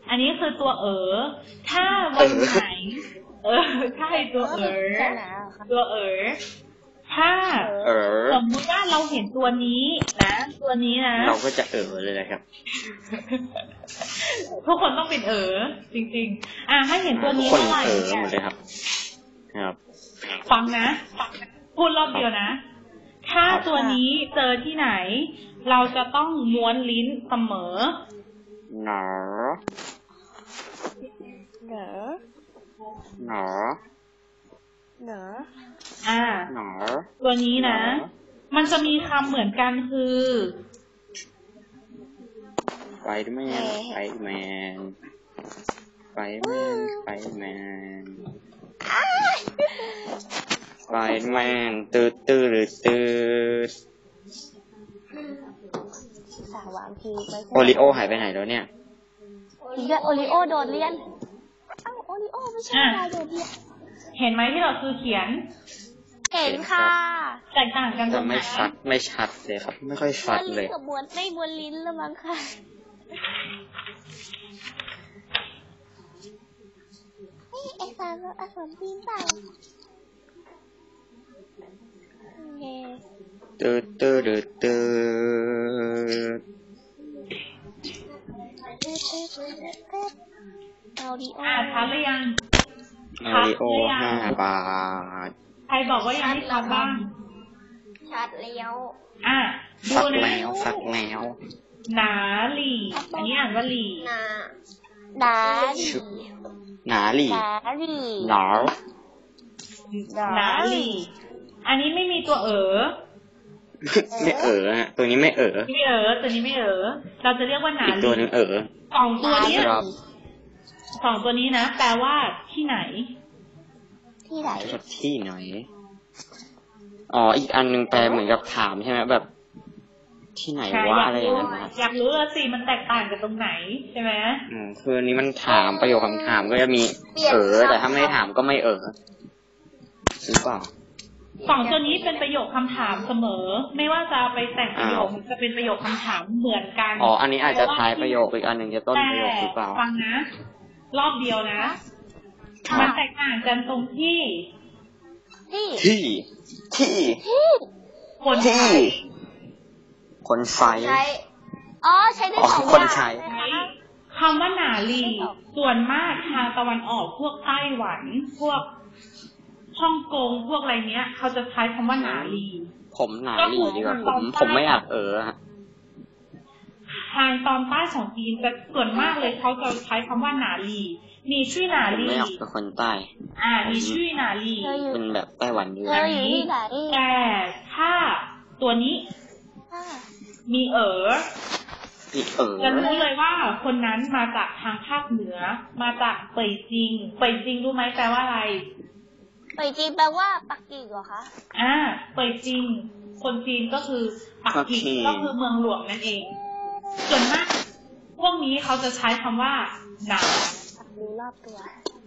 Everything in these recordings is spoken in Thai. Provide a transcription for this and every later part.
อันนี้คือตัวถ้าวันไหนใช่ตัวตัวถ้าสมมติว่าเราเห็นตัวนี้นะตัวนี้นะเราก็จะเลยนะครับทุกคนต้องเป็นจริงๆถ้าเห็นตัวนี้เมื่อไหร่เนี่ยหมดเลยครับฟังนะพูดรอบเดียวนะถ้าตัวนี้เจอที่ไหนเราจะต้องม้วนลิ้นเสมอหนอตัวนี้นะมันจะมีคำเหมือนกันคือไฟแมนตืดสาวางพีโอริโอหายไปไหนแล้วเนี่ยโอริโอโดดเรียนโอริโอไม่ใช่อะไรโดดเรียนเห็นไหมที่เราคือเขียนเห็นค่ะแตกต่างกันตรงไหนไม่ชัดเลยครับไม่ค่อยชัดเลยไม่บวนลิ้นละมั้งค่ะไอ้สารอักษรจีนเปล่าตืดชัดหรือยังโอริโอ5 บาทใครบอกว่ายังไม่ชัดบ้างชัดแล้วดูนะสักแล้วหนาหลี่อันนี้อ่านว่าหลี่หนาหลี่อันนี้ไม่มีตัวไม่ตัวนี้ไม่ตัวนี้ไม่เราจะเรียกว่าหนาหลี่ตัวนึงสองตัวนี้นะแปลว่าที่ไหนอีกอันนึงแปลเหมือนกับถามใช่ไหมแบบที่ไหนว่าอะไรอย่างนั้นอยากรู้สิมันแตกต่างกันตรงไหนใช่ไหมคืออันนี้มันถามประโยคคำถามก็จะมีแต่ถ้าไม่ถามก็ไม่หรือเปล่าสองตัวนี้เป็นประโยคคำถามเสมอไม่ว่าจะไปแต่งประโยคมันจะเป็นประโยคคำถามเหมือนกันอันนี้อาจจะท้ายประโยคอีกอันหนึ่งจะต้นประโยคหรือเปล่าฟังนะรอบเดียวนะมันแตกต่างกันตรงที่คนใช้ใช้ได้สองอย่างคำว่าหนาลีส่วนมากทางตะวันออกพวกไต้หวันพวกฮ่องกงพวกอะไรเนี้ยเขาจะใช้คำว่าหนาลีผมหนาลีดีกว่าผมไม่อยากทางตอนใต้ของจีนจะส่วนมากเลยเขาจะใช้คำว่าหนาลีมีชื่อหนาลีไม่อยากเป็นคนใต้มีชื่อหนาลีเป็นแบบไต้หวันอยู่แต่ถ้าตัวนี้มีจะรู้เลยว่าคนนั้นมาจากทางภาคเหนือมาจากเป่ยจิงรู้ไหมแปลว่าอะไรเป่ยจิงแปลว่าปักกิ่งเหรอคะเป่ยจิงคนจีนก็คือปักกิ่งก็คือเมืองหลวงนั่นเองส่วนมากพวกนี้เขาจะใช้คำว่าหนาดูรอบตัว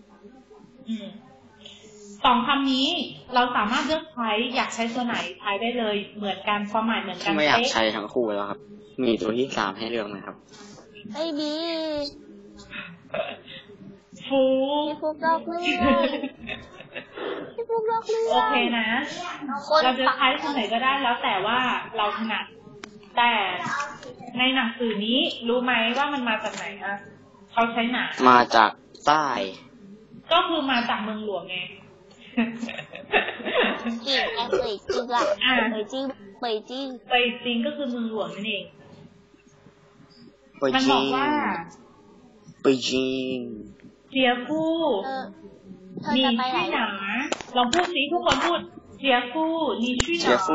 สองคำนี้เราสามารถเลือกใช้อยากใช้ตัวไหนใช้ได้เลยเหมือนกันความหมายเหมือนกันไม่อยากใช้ทั้งคู่แล้วครับมีตัวที่3ให้เลือกไหมครับไม่มีฟูดอกเลือโอเคนะเราจะใช้ตัวไหนก็ได้แล้วแต่ว่าเราถนัดแต่ในหนังสือนี้รู้ไหมว่ามันมาจากไหนเขาใช้หนามาจากใต้ก็คือมาจากเมืองหลวงไงเป่ยจิงเป่ยจิงก็คือเมืองหลวงนั่นเองมันบอกว่าเป่ยจิงเจียฟู你去哪儿ลองพูดสิทุกคนพูดเจียฟู你去哪儿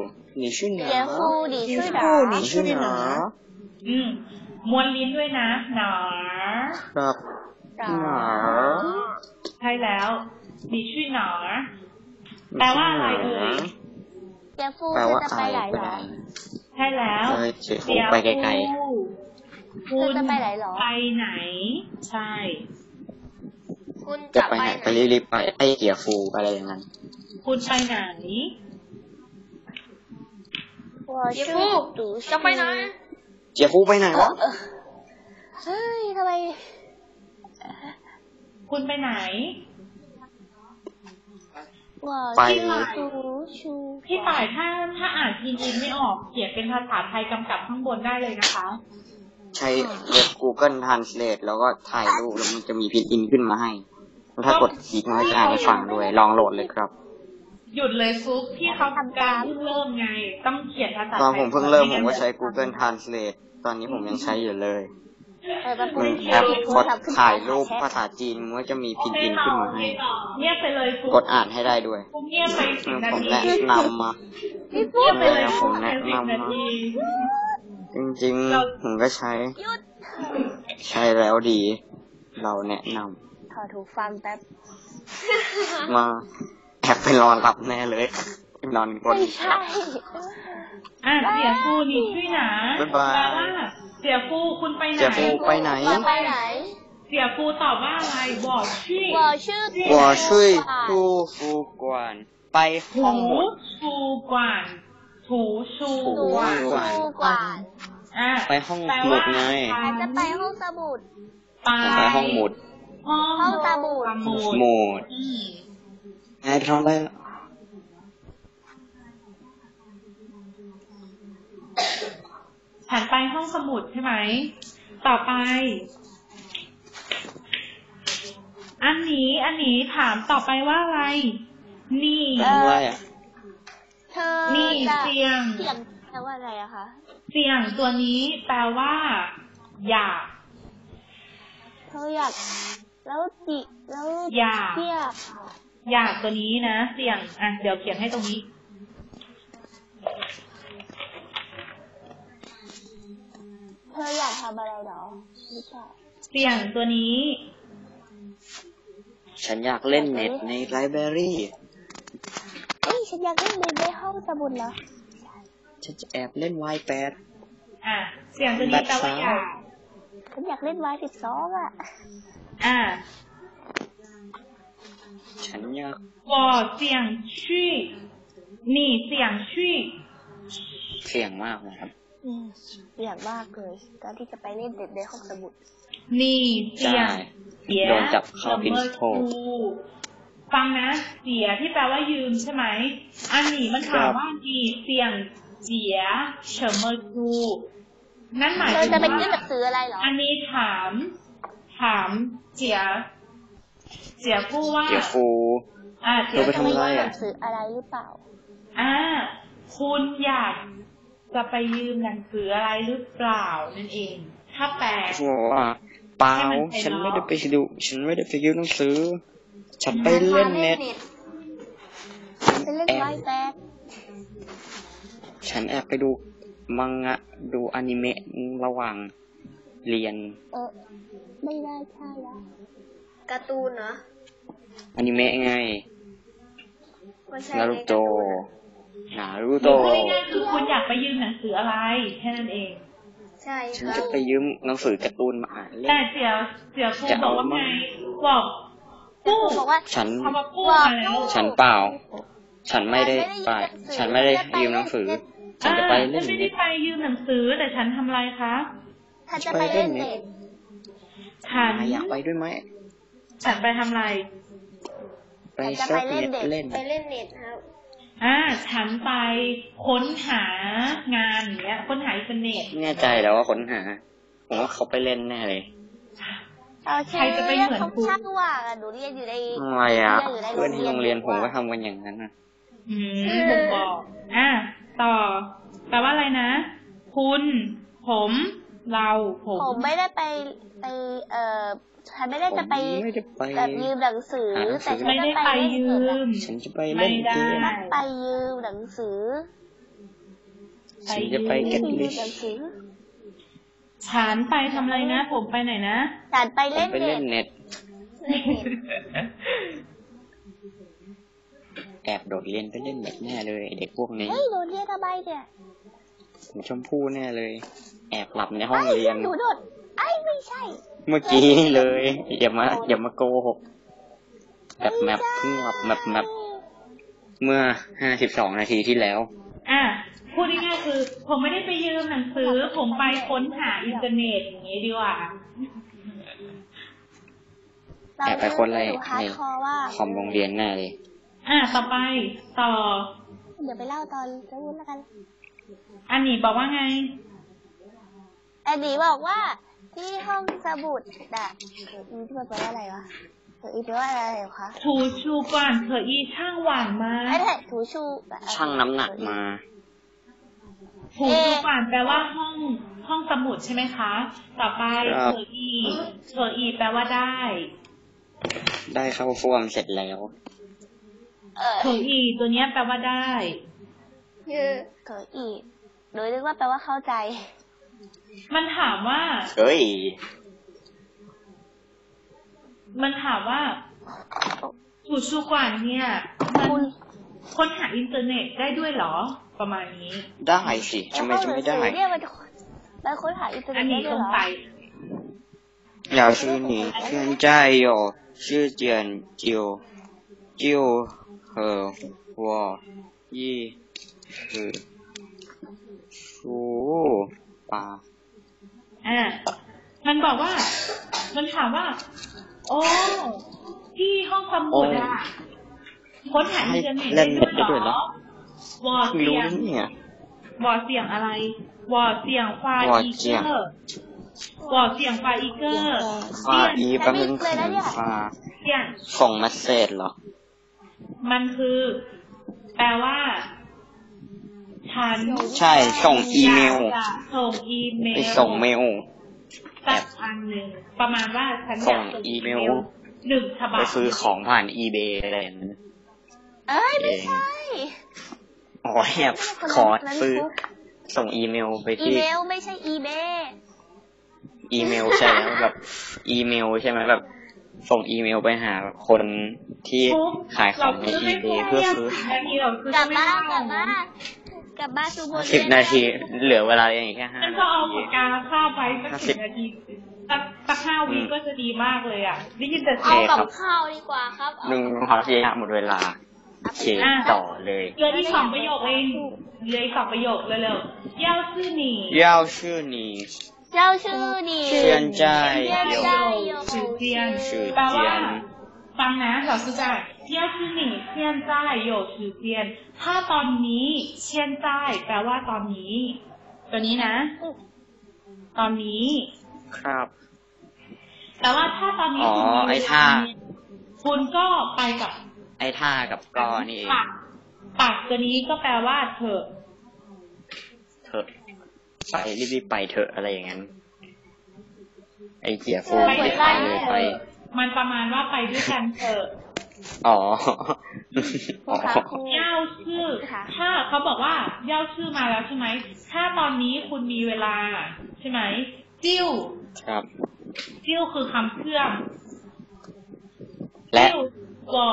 ม้วนลิ้นด้วยนะหนาครับหนาใช่แล้ว你去哪儿แปลว่าอะไรเจียฟูจะไปไหนหรอใช่แล้วเจียฟูไปไกลๆคุณจะไปไหนหรอไปไหนใช่คุณจะไปไหนไปรีบๆไปไอ้เจียฟูอะไรอย่างนั้นคุณไปไหนเจียฟูจะไปไหนเจียฟูไปไหนวะเฮ้ยทำไมคุณไปไหนไปพี่ป่ายถ้าอ่านพินอินไม่ออกเขียนเป็นภาษาไทยกำกับข้างบนได้เลยนะคะใช้เว็บ Google Translate แล้วก็ถ่ายรูปแล้วมันจะมีพินอินขึ้นมาให้ถ้ากดคลิกมันก็จะอ่านให้ฟังด้วยลองโหลดเลยครับหยุดเลยฟุกที่เขาทำการเพิ่งเริ่มไง ต้องเขียนภาษาไทยตอนผมเพิ่งเริ่มผมก็ใช้ Google Translate ตอนนี้ผมยังใช้อยู่เลยแอปกดถ่ายรูปภาษาจีนมันก็จะมีพินอินขึ้นมาให้เงียบไปเลยฟุกกดอ่านให้ได้ด้วยฟุกเงียบไป10 นาผมทีแนะนำมาเงียบไปเลยผมแนะนำ 10 นามาทีจริงๆผมก็ใช้แล้วดี เราแนะนถอดหูฟังแป๊บำมาแอบไปนอนหลับแน่เลยนอนบนไม่ใช่เสียฟูนี่ชื่อหนาบ๊ายบายแปลว่าเสียฟูคุณไปไหนเสียฟูไปไหนไปไหนเสียฟูตอบว่าอะไรบอกชื่อ我是我是护肤馆ไปห้องหมดชูกว่านถูชูถูกว่านกว่านกว่านไปห้องหมุดไงอาจจะไปห้องสมุดไปห้องหมุดห้องสมุดหมุดไงไปทำอะไรฉันไปห้องสมุดใช่ไหมต่อไป อันนี้ถามต่อไปว่าอะไร นี่ทำอะไรอ่ะเธอนี่จะเสียงเสียงแปลว่าอะไรอะคะเสียงตัวนี้แปลว่า อยากเธออยากแล้วจิแล้วอยากเที่ยอยากตัวนี้นะเสียงเดี๋ยวเขียนให้ตรงนี้เธออยากทำอะไรหรอไม่ใช่เสียงตัวนี้ฉันอยากเล่นเน็ตในไลบรารีเอ้ยฉันอยากเล่นในห้องสมุดเหรอฉันจะแอบเล่น Y8 เสียงตัวนี้แปลว่าอยากฉันอยากเล่นY12อะฉันอยาก我想去你想去เสี่ยงมากนะครับอยากมากเลยการที่จะไปเล่นเด็ดในห้องสมุด你想โดนจับเข้าพินโทฟังนะเสียที่แปลว่ายืมใช่ไหมอันนี้มันถามว่า你想เสีย什么书นั่นหมายเธถึอง จะไปยื่นหนัว่างสืออะไรเหรออันนี้ถามเสียผู้ว่าเดี๋ยวฟูเธอจะไปยื่นหนังสืออะไรหรือเปล่าคุณอยากจะไปยืมหนังสืออะไรหรือเปล่านั่นเอง ถ้าแปลบอกว่าเปล่าฉันไม่ได้ไปดูฉันไม่ได้ไปยืมหนังสือฉันไปเล่นเน็ตไปเล่นY8 ฉันแอบไปดูมังงะดูอนิเมะระหว่างเรียนไม่ได้ใช่แล้วการ์ตูนเหรออนิเมะไงไม่ใช่นารูโตง่ายๆคือคุณอยากไปยืมหนังสืออะไรแค่นั้นเองใช่ฉันจะไปยืมหนังสือการ์ตูนมาอ่านเล่แต่นเสียผู้บอกว่าไงบอกกู้บอกว่าฉันคำว่ากู้มาแล้วฉันเปล่า ฉันไม่ได้ไปฉันไม่ได้ยืมหนังสือ ฉันจะไปเล่นฉันไม่เน็ได้ตไปยืมหนังสือแต่ฉันทำอะไรคะฉันจะไปเล่นเน็ตฉันอยากไปด้วยไหมฉันไปทำอะไรไปเซิร์ฟเน็ตเล่นไปเล่นเน็ตครับฉันไปค้นหางานอย่างเงี้ยค้นหาอินเทอร์เน็ตแน่ใจแล้วว่าค้นหา ผมว่าเขาไปเล่นแน่เลยใครจะไปเหมือนคุณช่างว่าหนูเรียนอยู่ในอะไรอ่ะเพื่อนที่โรงเรียนผมก็ทำกันอย่างนั้นอ่ะผมบอกต่อแปลว่าอะไรนะ คุณผมเราผมไม่ได้ไปฉันไม่ได้จะไปไม่ได้ไปแบบยืมหนังสือแต่ฉันไม่ได้ไปยืมฉันจะไปเล่นเกมไปยืมหนังสือฉันจะไปเก็ตลิสฉันไปทำอะไรนะ ผมไปไหนนะฉันไปผมเล่นไปเล่นเน็ต แอบโดดเรียนไปเล่นเน็ตแน่เลยเด็กพวกนี้เฮ้ยหนูเรียนทำไมเนี่ยชมพู่แน่เลย แอบหลับในห้องเรียนหนูโดดไม่ใช่เมื่อกี้เลยอย่ามาโกหกแบบแมปเพิ่งหลับแมปเมื่อ52 นาทีที่แล้วพูดง่ายๆคือ ผมไม่ได้ไปยืมหนังสือ ผมไปค้นหาอินเทอร์เน็ตอย่างนี้ดีกว่าแปลแอบไปคนอะไรฮาร์ในดคอร์ว่าคอมโรงเรียนแน่เลยต่อไปต่อเดี๋ยวไปเล่าตอนจะพูดแล้วกันอันนี้บอกว่าไงแอนดี้บอกว่าที่ห้องสมุดอะอีที่มันแปลว่าอะไรวะอีแปลว่าอะไรเหรอคะถูชูก่อนเถออีช่างหวานมาไม่ใช่ถูชูช่างน้ำหนักมาถูชูก่อนแปลว่าห้องสมุดใช่ไหมคะ ต่อไปครับเถออีแปลว่าได้ได้เข้าฟ่วมเสร็จแล้วเถออีตัวเนี้ยแปลว่าได้คือเถออีโดยเรียกว่าแปลว่าเข้าใจมันถามว่าเฮ้ยถูชูก่อนเนี่ยมันคุณค้นหาอินเทอร์เน็ตได้ด้วยเหรอ ประมาณนี้ได้สิทำไมจะไม่ได้เนี่ยมันค้นหาอินเทอร์อัเน็นตได้ ด้วยเหรอนี้ลงไป要是你现在有时间就和我一起出吧。 มันบอกว่า มันถามว่า โอ้ที่ห้องสมุดอะค้นหาอินเทอร์เน็ตได้ด้วยเหรอวอไม่เสีรู้ยงนะเนี่ยวอเสียงอะไรวอเสียงควายอีเกอร์วอเสียงควายอีเกอร์ฟ้าอีแป๊บนึงคือฟ้าเสียงส่งเมสเซจเหรอมันคือ แปลว่า ฉันใช่ส่งอีเมลอยากจะส่งอีเมลไปส่งเมลสักอันหนึ่งประมาณว่าฉันอยากส่งอีเมลส่งอีเมล 1 ฉบับไปซื้อของผ่านอีเบอะไรอย่างนั้นเอ้ยไม่ใช่อ๋อแอบขอซื้อส่งอีเมลไปอีที่เมลไม่ใช่อีเบอีเมลใช่แล้วแบบอีเมลใช่ไหมแบบ ส่งอีเมลไปหาคนที่ขายของในอีเบเพื่อซื้อกลับบ้านซูโบ 10 นาที เหลือเวลาอย่างแค่5 ฉันนาก็เอาทีปากกาคาบไว้สัก10 นาทีสัก5 วิก็จะดีมากเลยอ่ะได้ยินแต่เอาเสียงกับข้าวดีกว่าครับหนึ่งพอที่หมดเวลาโอเคต่อเลยเหลืออีก2 ประโยคเองเหลืออีก2 ประโยคเร็วๆ要是你要是你เจ้าชื่อนี่现在有时间时แปลว่า间ฟังนะ老师在要是你现在有时间ถ้าตอนนี้现在แปลว่าตอนนี้ ตัวนี้นะ ตอนนี้ครับแต่ว่าถ้าตอนนี้อ๋อคุณมีไอ้เวท่าลาคุณก็ไปกับไอ้ท่ากับกอนี่เองปักตัวนี้ก็แปลว่าเถอะเถอะไปรีบๆไปเถอะอะไรอย่างนั้น ไอ้เกียร์ฟูไม่ไปเลยไปมันประมาณว่าไปด้วยกันเถอะอ๋อเย่าชื่อถ้าเขาบอกว่าเย่าชื่อมาแล้วใช่ไหมถ้าตอนนี้คุณมีเวลาใช่ไหมจิ้วครับจิ้วคือคำเชื่อมและจิ้วก่อ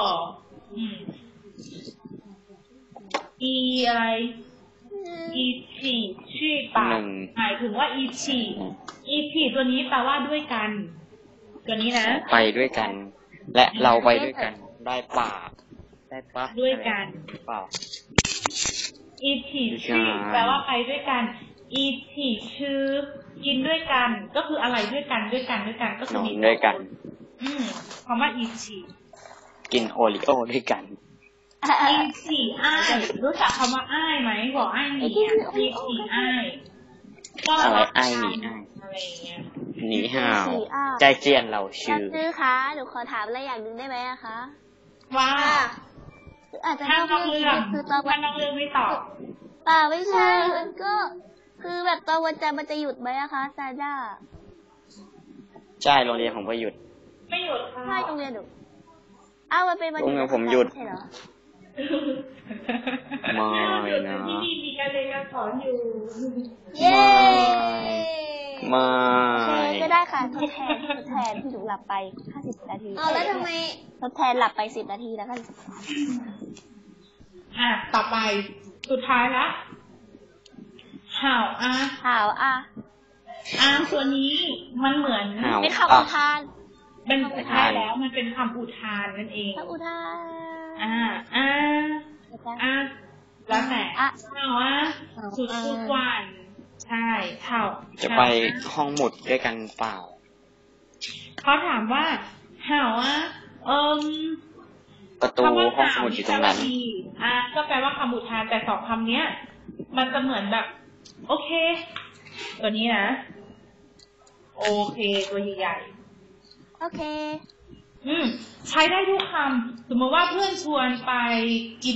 อีอะไรอีฉีชื่อปากหมายถึงว่าอีฉีตัวนี้แปลว่าด้วยกัน ตัวนี้นะไปด้วยกัน และเราไปด้วยกัน ได้ป่าได้ปะด้วยกันเปล่าอีฉีชื่อแปลว่าไปด้วยกัน อีฉีชื่อกินด้วยกัน ก็คืออะไรด้วยกันก็นคืออนมีด้วยกันคำว่าอีฉีกินโอริโอด้วยกันอีฉีอ้ายรู้จักคำว่าอ้ายไหมบอกอ้ายหนีอีฉีอ้ายก็อะไรอ้ายหนีอ้ายอะไรอย่างเงี้ยหนีห่าวใจเจียนเราชื่อชื่อคะหนูขอถามอะไรอย่างหนึ่งได้ไหมอะคะว่าอาจจะถ้านอกเรื่องคือตอนวัถ้าน นอกเรื่องไม่ตอบไม่ใช่มันก็คือแบบตอนวันจันทร์มันจะหยุดไหมอะคะซาด้าใช่โรงเรียนผมก็หยุดไม่หยุดค่ะใช่โรงเรียนหนูมันเป็นวันโรงเรียนผมหยุดใช่เหรอไม่นะที่นี่มีการเรียนการสอนอยู่เย้ไม่ก็ได้ค่ะทดแทนที่หนูหลับไป50 นาทีแล้วทำไมทดแทนหลับไป10 นาทีแล้วกันต่อไปสุดท้ายละห่าวตัวนี้มันเหมือนห่าวเป็นคำอุทานเป็นสุดท้ายแล้วมันเป็นคำอุทานนั่นเองคำอุทานแล้วแต่ห่าวสุดทุกวันใช่ห่าวจะไปห้องหมุดด้วยกันเปล่าเขาถามว่าหาว่าประตูคำว่าห้องสมุดอยู่ตรงนั้นก็แปลว่าคำอุทานแต่2 คำเนี้ย มันจะเหมือนแบบ โอเค ตัวนี้นะ โอเค ตัวใหญ่ๆโอเคใช้ได้ทุกคำสมมติว่าเพื่อนชวนไปกิน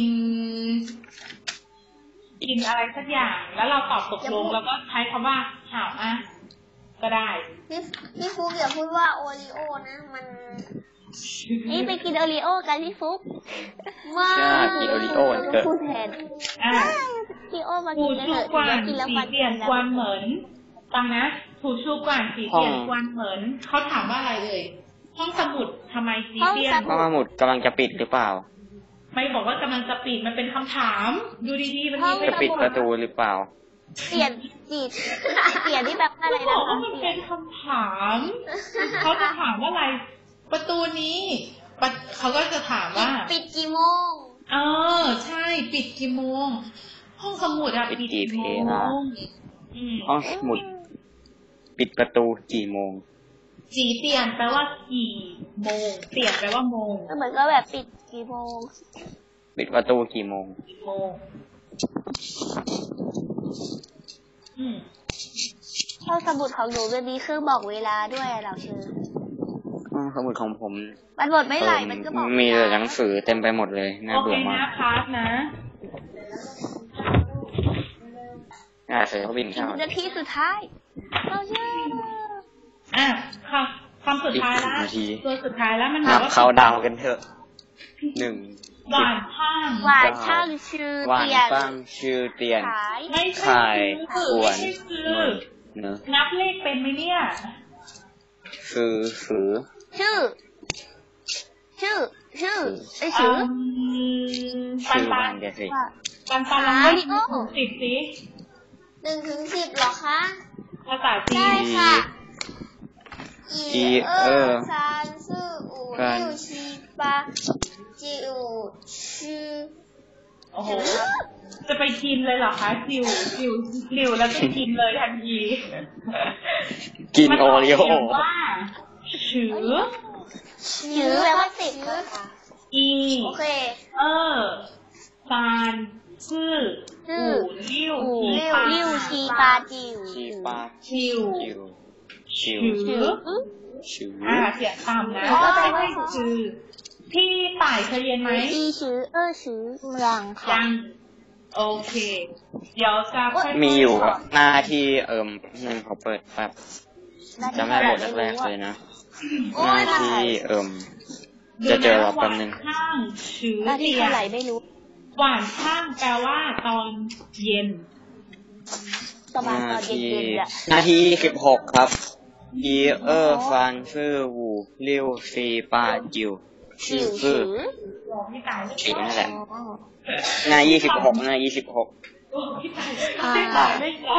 อะไรสักอย่าง แล้วเราตอบตกลงแล้วก็ใช้คำว่าหาวอ่ะก็ได้พี่ฟุกอย่าพูดว่าโอริโอนะมันนี่ไปกินโอริโอกันพี่ฟุกมาใช่กินโอริโอเกิดพูดแทนพี่โอมากินกันเถอะกวนกินแล้วสีฟันเปลี่ยนกวนเหมือนฟังนะถูชูกวนสีเปลี่ยนกวนเหมือนเขาถามว่าอะไรเลยห้องสมุดทำไมสีเปลี่ยนห้องสมุดกำลังจะปิดหรือเปล่าไม่บอกว่ากำลังจะปิดมันเป็นคำถามดูดีๆมันมีจะปิดประตูหรือเปล่าเปลี่ยนที่แบบอะไรบนะอกคะว่ามันเป็นคำถามเขาจะถามว่าอะไร ประตูนี้เขาก็จะถามว่าปิดกี่โมงใช่ปิดกี่โมงห้องสมุดอะปิดกี่โมงห้องสมุดปิดประตูกี่โมงจีเปลี่ยนแปลว่ากี่โมงเปลี่ยนแปลว่าโมงก็เหมือนก็แบบปิดกี่โมงปิดประตูกี่โมงโมงห้องสมุดของหนูจะมีเครื่องบอกเวลาด้วยเราเชื่อห้องสมุดของผมมันหมดไม่ไหลมันก็บอกมีแต่หนังสือเต็มไปหมดเลยน่าโอเคเบื่อมานะกพาร์ทนะเสือเขาบินเข้านาทีสุดท้ายเราเชื่อคำสุดท้ายละอีก10 นาทีตัวสุดท้ายแล้วมันบนัอบ กว่าเขาดาวกันเถอะ1 หวานช่างหวานช่างชื่อหวานเตียนตั้งชื่อเตียนขายไม่ใช่ขายคือขวนไม่ใช่คือเนอะนับเลขเป็นไหมเนี่ยสือชื่อไอ้ชื่อชื่อบ้านแกสิปันลองเลข10สิ 1 ถึง 10หรอคะภาษาจีได้นค่ะ 3 4 5 6 7 8 9 10 โอ้โห จะไปกินเลยเหรอคะจิวแล้วก็กินเลยทันทีกินโอริโอมันบอกว่าชื่อชื่อแปลว่า10ค่ะอีโอเคซานซื่ออู่ลิ้วลิ้วชีปาจิวชีปาชิวชิวชื่อชิวเสียงต่ำนะไม่ใช่ชื่อพี่ต่ายเคยเรียนไหม 1 20ยังค่ะยังโอเค เดี๋ยวจะค่อยๆมีอยู่อะหน้าที่นึงเขาเปิดแบบจำได้บทแรกๆเลยนะหน้าที่จะเจอเราแป๊บนึงหวานช่างชื่อหน้าที่เตียเท่าไหร่ไม่รู้หวานช่างแปลว่าตอนเย็นประมาณตอนเย็นๆอะหน้าที่16ครับอีฟันซื่อวูลิ้วซีปาจิวชื่อคือบอกพี่ตายสีนั่นแหละหน้า26หน้า26 พี่ตายได้ไง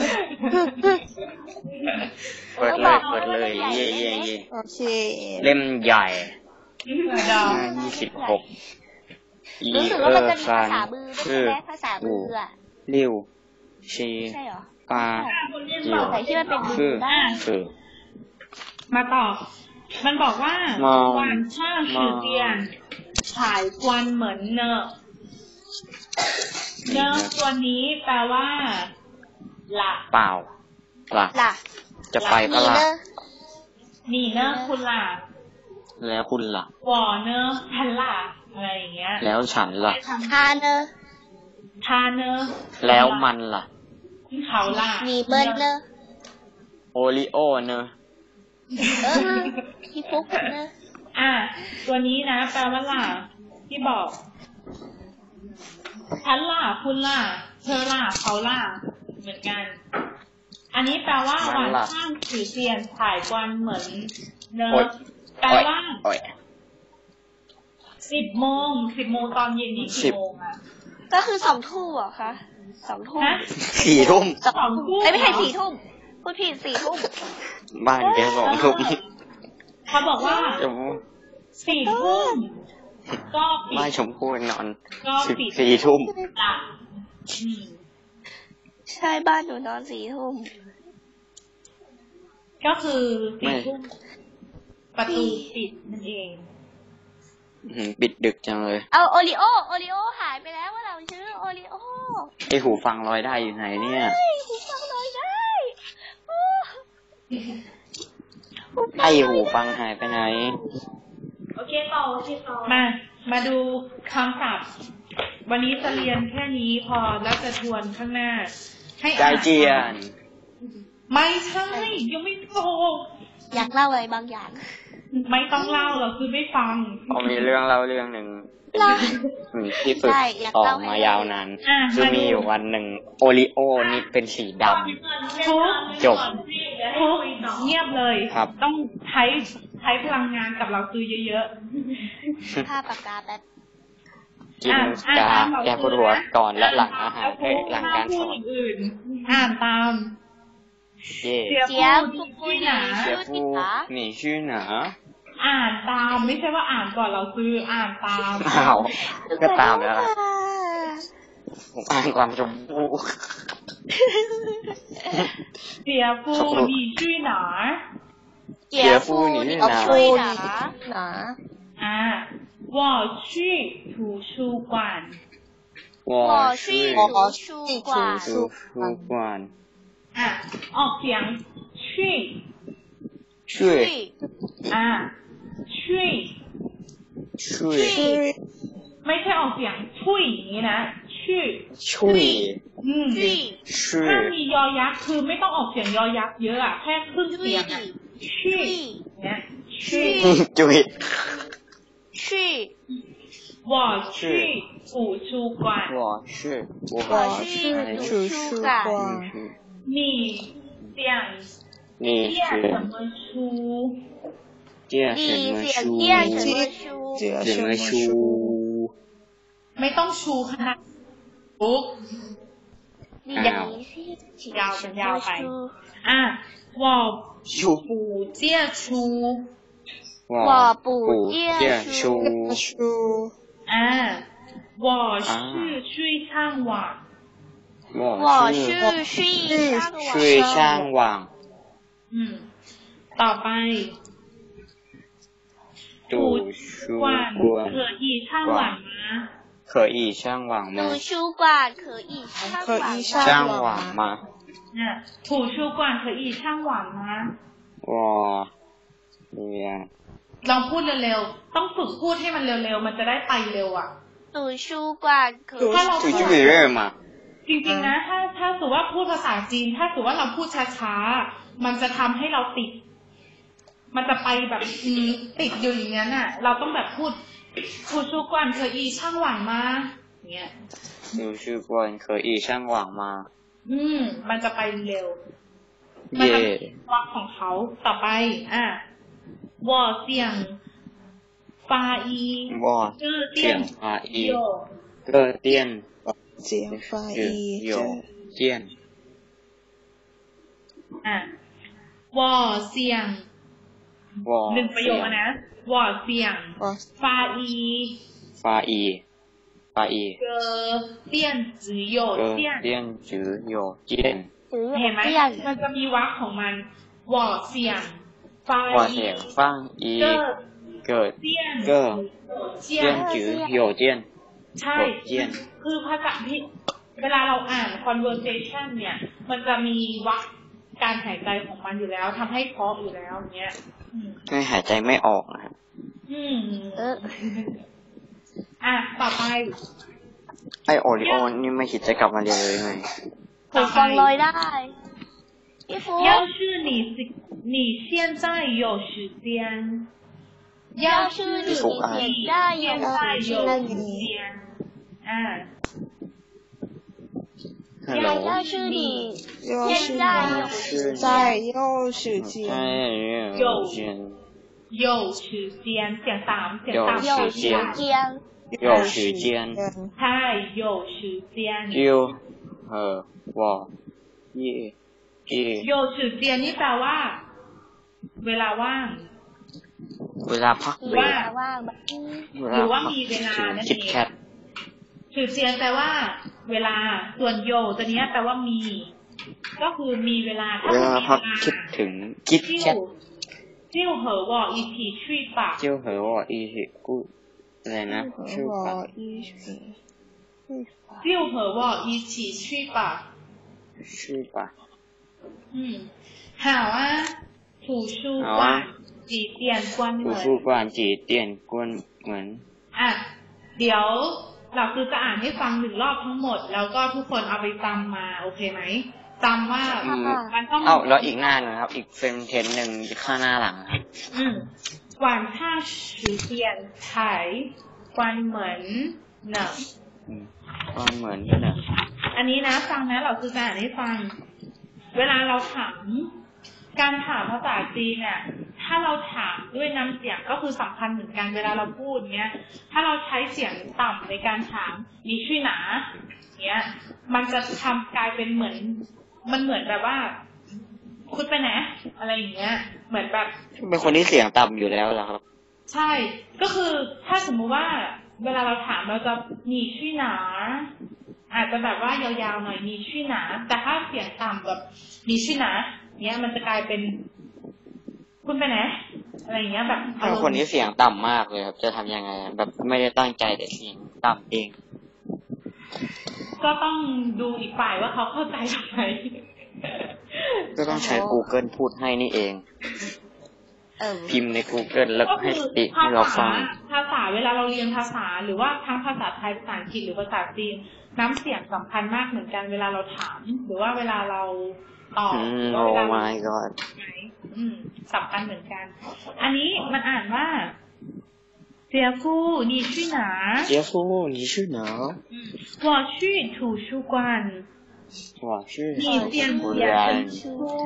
เปิดเลยเย่โอเคเล่มใหญ่ดาวหน้า26อีรู้สึกว่ามันจะมีฟัภาน ษามือด้วยซื่อใช่ไหมภาษามืวูออะลิ้วชีใช่เหรอปาจิวแต่ที่มันเป็นมืคืออได้คือมาต่อ มันบอกว่ามองหวานช่างชื่อเตียนฉายควันเหมือนเนอะเนอะตัวนี้แปลว่าหลับเปล่าล่ะล่ะจะไปก็ล่ะนี่เนอะคุณล่ะแล้วคุณล่ะวอเนอะฉันล่ะอะไรอย่างเงี้ยแล้วฉันล่ะทาเนอร์ทาเนอะแล้วมันล่ะเขาล่ะมีเบิ้ลเนอร์โอริโอเนอะพี่ฟุกเนอร์ตัวนี้นะแปลว่าล่ะที่บอกฉันล่ะคุณล่ะเธอล่ะเขาล่ะเหมือนกัน อันนี้แปลว่าหวานช่างถือเทียนถ่ายควันเหมือนเนอะแปลว่าโอ้ย 10 โมงตอนเย็นนี่กี่โมงอะก็คือ2 ทุ่มเหรอคะ2 ทุ่มฮะ 4 ทุ่ม 2 ทุ่มไม่ใช่4 ทุ่มพูดผิด4 ทุ่มบ้านแก2 ทุ่มเขาบอกว่าชม 4 ทุ่มก็ปิบ้านดชมพู่นอนก็ปิด 14 ทุ่มจ้ะใช่บ้านหนูนอน4 ทุ่มก็คือ4 ทุ่มประตูปิดนั่นเองปิดดึกจังเลยเอาโอริโอหายไปแล้วว่าเราชื่อโอริโอไอหูฟังลอยได้อยู่ไหนเนี่ยหูฟังเลยได้ไอหูฟังหายไปไหนโอเคต่อมาดูคำศัพท์วันนี้จะเรียนแค่นี้พอแล้วจะทวนข้างหน้าให้ใจเจียนไม่ใช่ยังไม่โตอยากเล่าอะไรบางอย่างไม่ต้องเล่าเราคือไม่ฟังผมมีเรื่องเล่าเรื่องหนึ่งที่ฝึกออกมายาวนานคือมีอยู่วันหนึ่งโอริโอนี่เป็นสีดำทุกจบทุกเงียบเลยครับต้องใช้พลังงานกับเราคือเยอะผ้าปากกาแบบกินกาแก้ปวดหัวก่อนและหลังอาหารหลังการสอนอื่นอ่านตามเย่เสียเจียฟูฟูชื่อหนาเสียฟูหนีชื่อหนาอ่านตามไม่ใช่ว่าอ่านก่อนเราซื้ออ่านตามอ้าวก็ตามแล้วล่ะผมอ่านความชมพูเสียฟูหนีชื่อหนาเจียฟูนี่ก็ช่วยหนา我去图书馆我去图书馆图书馆ออกเสียงชื่อช่วยชื่อช่วยไม่ใช่ออกเสียงช่วยอย่างนี้นะชื่อช่วย ช่วยถ้ามียอยักษ์คือไม่ต้องออกเสียงยอยักษ์เยอะอะแค่ครึ่งเสียงอะชื่อเนี่ยชื่อจุย去我去图书馆我是我去图书馆你想你念什么书念什么书什么书ไม่ต้องชูขนาดปุ๊บยาวไป我不借书我不借书我是去上网我是去上网ต่อไป图书馆可以上网吗可以上网吗图书馆可以上网吗图书馆可以上网吗我ลองพูดเร็วๆต้องฝึกพูดให้มันเร็วๆมันจะได้ไปเร็วอ่ะ图书馆可以图书馆嘛จริงๆนะถ้าสมมติว่าพูดภาษาจีนถ้าสมมติว่าเราพูดช้าๆมันจะทำให้เราติดมันจะไปแบบติดอยู่อย่างนั้นน่ะเราต้องแบบพูด图书馆可以上网吗เงี้ย图书馆可以上网吗มันจะไปเร็วเย่วักของเขาต่อไป我想发一我想发一个电想发一有电我想หนึ่งประโยคนะ我想发一个电子邮件电子邮件เห็นไหมมันจะมีวรรคของมัน我想发一个电子邮件ใช่คือภาษาที่เวลาเราอ่าน conversation เนี่ยมันจะมีวรรคการหายใจของมันอยู่แล้วทำให้เพราะอยู่แล้วเนี้ยไม่หายใจไม่ออกนะครับต่อไปไอโอริโอนี่ไม่คิดจะกลับมาเรียนเลยไงหูฟังลอยได้พี่ฟู要是你现在有时间要是你现在有时间要是你现在有时间有时间เสียงสาม有时间ใช่有时间我有时间นี่แปลว่าเวลาว่างเวลาพักเบรกหรือว่ามีเวลานั่นเองถือเจียนแปลว่าเวลาส่วนโยตัวนี้แปลว่ามีก็คือมีเวลาถ้ามีเวลาคิดถึงคิดแคท就和我一起去吧就和我一起กูอะไรนะชื่อปะ和我一起去吧就和我一起去吧ชื่อปะ好啊图书馆几点关门图书馆几点关门อ่ะเดี๋ยวเราคือจะอ่านให้ฟังหนึ่งรอบทั้งหมดแล้วก็ทุกคนเอาไปจำมาโอเคไหมจำว่ามันต้องแล้วอีกหน้าหนึ่งครับอีกเฟรมเทนหนึ่งข้างหน้าหลังครับ晚上10点才关门呢关门呢อันนี้นะฟังนะเราคือจะอ่านให้ฟังเวลาเราถามการถามภาษาจีนเนี่ยถ้าเราถามด้วยน้ำเสียงก็คือสำคัญเหมือนกันเวลาเราพูดเนี้ยถ้าเราใช้เสียงต่ำในการถามมีชื่อหนาเนี้ยมันจะทำกลายเป็นเหมือนมันเหมือนแบบว่าคุณไปไหนอะไรอย่างเงี้ยเหมือนแบบเป็นคนที่เสียงต่ำอยู่แล้วเหรอครับใช่ก็คือถ้าสมมุติว่าเวลาเราถามเราจะมีชื่อหนาอาจจะแบบว่ายาวๆหน่อยมีชื่อหนาแต่ถ้าเสียงต่ำแบบมีชื่อหนาเนี้ยมันจะกลายเป็นคุณไปไหนอะไรอย่างเงี้ยแบบถ้าคนที่เสียงต่ำมากเลยครับจะทำยังไงแบบไม่ได้ตั้งใจแต่เสียงต่ำเองก็ต้องดูอีกฝ่ายว่าเขาเข้าใจทำไมก็ต้องใช้ Google พูดให้นี่เองพิมพ์ใน Google แล้วให้ติให้เราฟังภาษาเวลาเราเรียนภาษาหรือว่าทั้งภาษาไทยภาษาอังกฤษหรือภาษาจีนน้ำเสียงสำคัญมากเหมือนกันเวลาเราถามหรือว่าเวลาเราตอบโอ้ my god สำคัญเหมือนกันอันนี้มันอ่านว่าเจียฟู你去哪เจียฟู你去哪我去图书馆我去你点书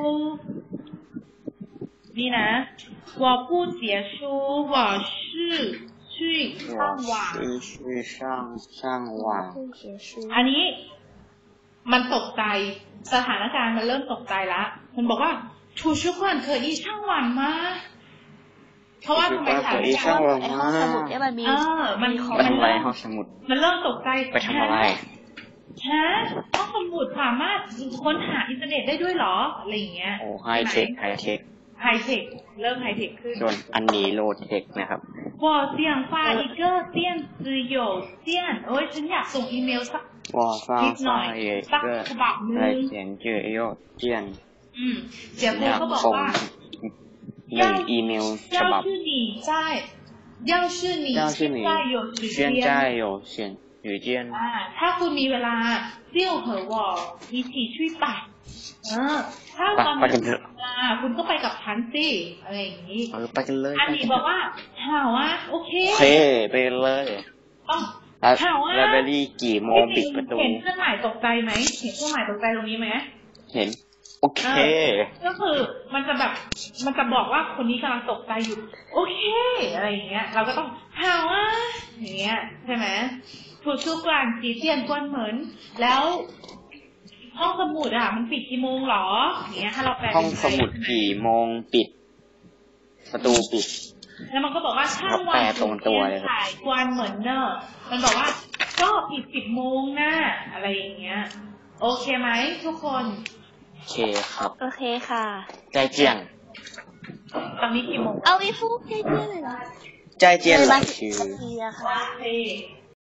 นี่นะ我不结书我是去上网去上网อันนี้มันตกใจสถานการณ์มันเริ่มตกใจละมันบอกว่า图书馆可以上网吗เพราะว่าทำไมถามไม่ได้ว่าไอ้ห้องสมุดเนี่ยมันมีมันทำอะไรห้องสมุดมันเริ่มตกใจไปทำอะไรฮะห้องสมุดสามารถค้นหาอินเทอร์เน็ตได้ด้วยเหรออะไรอย่างเงี้ยโอ้ไฮเทคเริ่มไฮเทคขึ้นส่วนอันนี้โลเทคนะครับ我想发一个电子邮件ฉันอยากส่งอีเมลสักนิดหน่อยสักฉบับนึงเขียนชื่อโยเจียนเจียฟูก็บอกว่า 1อีเมลฉบับ要是你现在有时间ถ้าคุณมีเวลา就和我一起去吧ถ้าตอนนี้คุณก็ไปกับฉันสิอะไรอย่างนี้ไปกันเลยอันนี้บอกว่าหาว่าโอเคไปเลยหาว่าไลบรารีกี่โมงปิดประตูเห็นเครื่องหมายตกใจไหมเห็นเครื่องหมายตกใจตรงนี้ไหมเห็นโอเคก็คือมันจะบอกว่าคนนี้กำลังตกใจอยู่โอเคอะไรอย่างเงี้ยเราก็ต้องหาว่าอย่างเงี้ยใช่ไหมถูกชุกกลางจีเตียนกวนเหมือนแล้วห้องสมุดมันปิดกี่โมงหรออย่างเงี้ยถ้าเราแปลห้องสมุดกี่โมงปิดประตูปิดแล้วมันก็บอกว่าช่างวันตรงตัวเลยถ่ายกวนเหมือนเนอะมันบอกว่าก็ปิด10 โมงนะอะไรอย่างเงี้ยโอเคไหมทุกคนโอเคครับโอเคค่ะใจเจียงตอนนี้กี่โมงเอาอีฟูใจเจียงเลยเหรอใจเจียงหลังชื่อโอเค